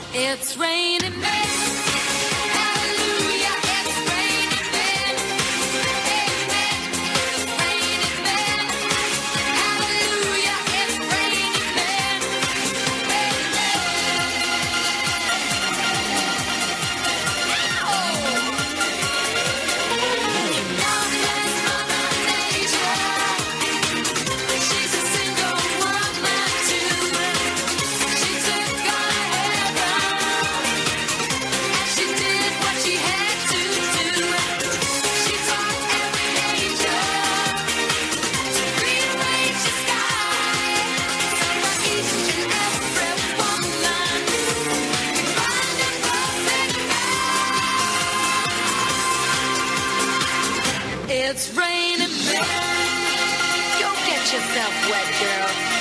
It's raining men. Hallelujah, it's raining men. Amen. It's raining men. Hallelujah, it's raining men. She's a single woman too. She took on heaven and she did what she had to do. She taught every angel to rearrange the sky, so that each and every woman can find a perfect man. It's raining men. Go get yourself wet, girl.